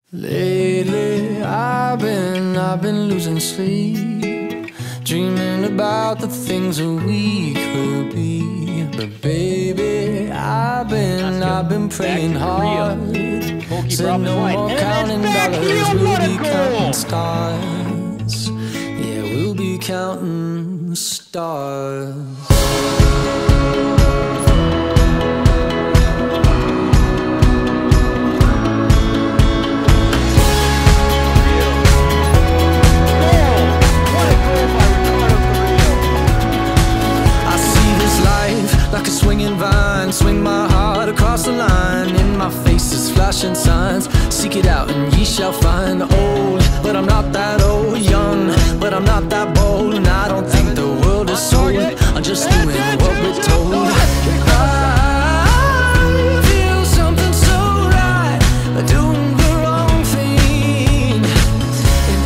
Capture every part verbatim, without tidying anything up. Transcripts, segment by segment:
Lately I've been, I've been losing sleep, dreaming about the things that we could be. But baby, I've been, I've been praying hard. Said no more counting dollars, we'll be counting stars. Yeah, we'll be counting stars. Like a swinging vine, swing my heart across the line. In my face is flashing signs. Seek it out and ye shall find. Old, but I'm not that old. Young, but I'm not that bold. And I don't think the world is sold. I'm just doing what we're told. I feel something so right, doing the wrong thing. And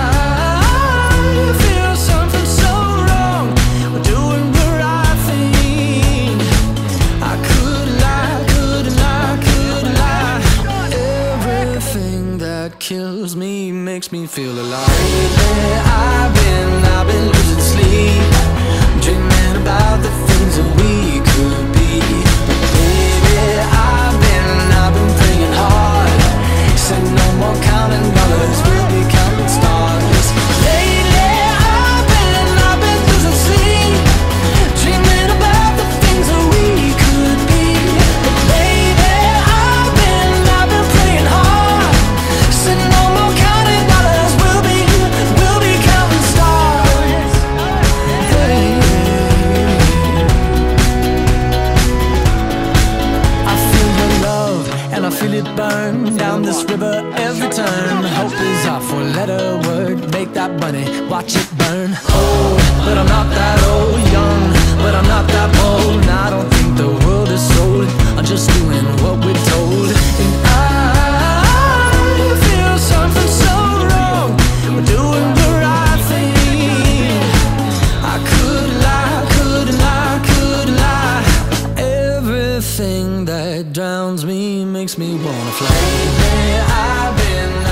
I feel something so wrong, doing the right thing. I could lie, could lie, could lie. Everything that kills me makes me feel alive. Lately I've been, I've been losing sleep, dreaming about the things that we could be. Baby, I've been, I've been praying hard. Said no more counting dollars, we'll be counting stars. Lately I've been, I've been losing sleep, dreaming about the things that we could be. But baby, I've been, I've been praying hard. Said no more counting dollars, we'll be, we'll be counting stars. Hey. I feel your love and I feel it burn down this river every turn. Hope is our four-letter word. Make that money, watch it burn. Old, but I'm not that old. Young, but I'm not that bold. And I don't think the world is sold. I'm just doing what we're told. And I feel something so wrong, we're doing the right thing. I could lie, could lie, could lie. Everything that drowns me makes me wanna fly. Lately I've been